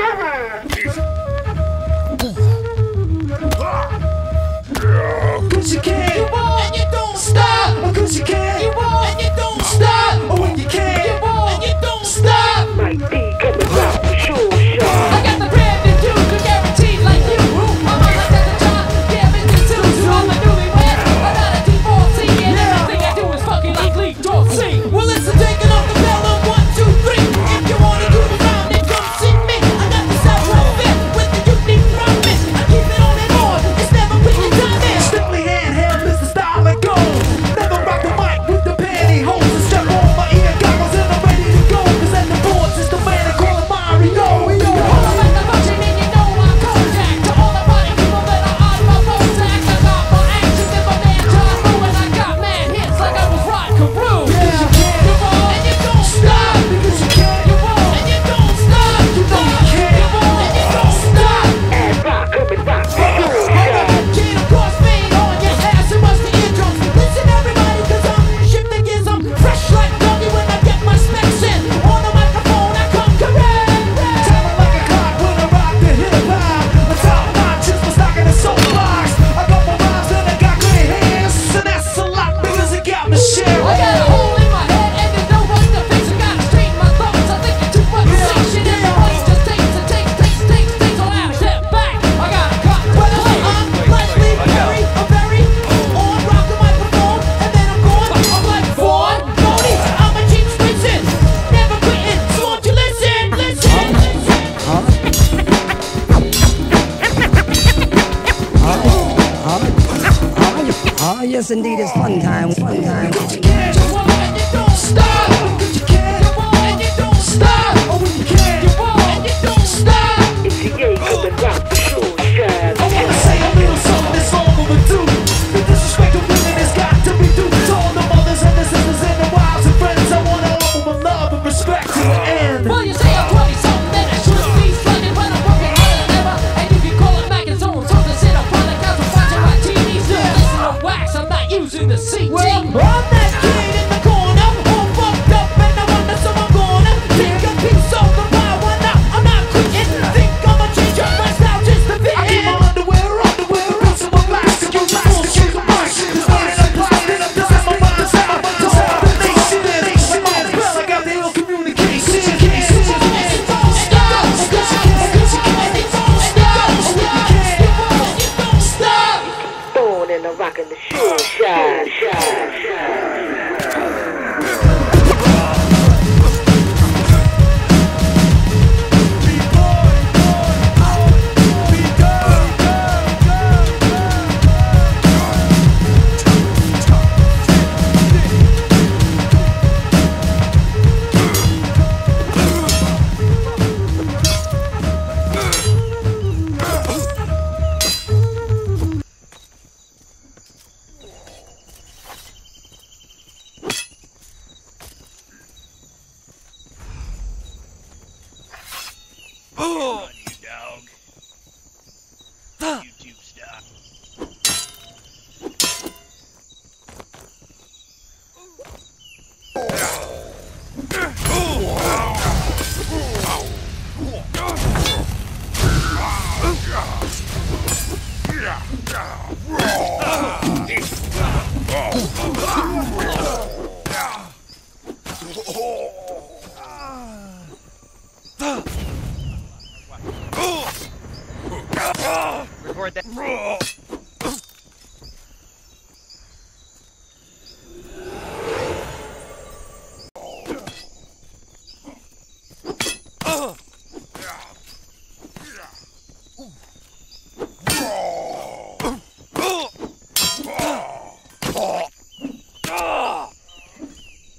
'Cause you can, you won't, and you don't stop. 'Cause you can, you won't, and you don't stop. Oh, when you can, you won't, and you don't stop. Might be coming out for sure, shot. I got the brand new dude, who guaranteed like you. I'm on like that the job, yeah, bitches too. So I'm a newlywed, I'm not a D4C, and everything I do is fucking like Lee Dorsey. Well, it's a taking off the bell on 1, 2, 3. If you wanna do the round, then come see me. I got the South fit with the unique promise. I keep it on and on, it's never putting time in. Strictly handheld is the style I go. Never rock the mic with the pantyhose. And step on my ear goggles and I'm ready to go. 'Cause at the boards is the man I call him Mario. All about the function and you know I'm Kodak. To all the party people that are on my Prozac. I got more action than my man John Woo. And I got mad hits like I was Rod Carew. Because you can, you won't, and you don't stop. Because you can, you won't, and you don't stop. You know you can, you won't, and you don't stop. And rock, coming rock for sure, shot. Chain of course made on your ass and must the eardrums. Listen everybody, 'cause I'm ship the gears. I'm fresh like doggy when I get my specs in. On the microphone I come correct. Timing like a clock when I rock the hip hop. The top notch is my stocking and soap box. I got my rhymes and I got great hands. And that's a lot because it got me sharing. I got a hole in my head and there's no one to fix it. Gotta straighten my thoughts. I think you're too much shit. Everybody just takes and takes. So I step back. I got a cut. Well, I'm Leslie Perry. I'm very on rock the microphone and then I'm gone. I'm like Vaughn Bodie. I'm a cheap spittin', never quitting. So won't you listen? Oh, yes, indeed, it's fun time, fun time. You can, you won't, and you don't stop. You can, you won't, and you don't stop. Oh, when you can, you won't, and you don't stop. It's the A coming rock for sure, shot. I wanna say a little something that's all overdue. The disrespect of women has got to be due to all the mothers and the sisters and the wives and friends. I wanna offer my love and respect to the end. Well, you say I'm 20-something, then I should be slugging, but I'm working harder than ever. And if you call it back, it's on something, sit up on the couch and watching my TV. Still listen to wax, I'm not using the CD. Well, I'm that kid in the corner, all fucked up, and I wonder, so I'm gonna take a piece of the pie. Why not? I'm not quitting. Think I'ma change up my style just to fit in. I keep my underwear, rinse my plastic, use my bullshit, the brush. It's not an applied, then I'm done. My mind's out, the nation is. My mind's well, I got the ill communication. You can't, you won't, and you don't stop. Because you can, and you don't stop. You can, you won't, and you don't stop. Throwing and I'm rocking the sure, shot, shot. Oh, you dog. YouTube star. Record that.